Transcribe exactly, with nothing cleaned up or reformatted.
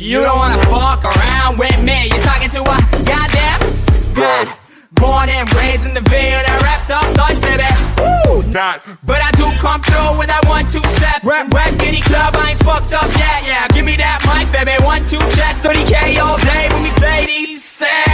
You don't wanna fuck around with me. You're talking to a goddamn god. Born and raised in the Ville, that wrapped up Dutch, baby. Woo! Not. But I do come through with that one, two step. Rap, rap, any club, I ain't fucked up yet. Yeah, give me that mic, baby. One, two checks, thirty K all day when we play these sets.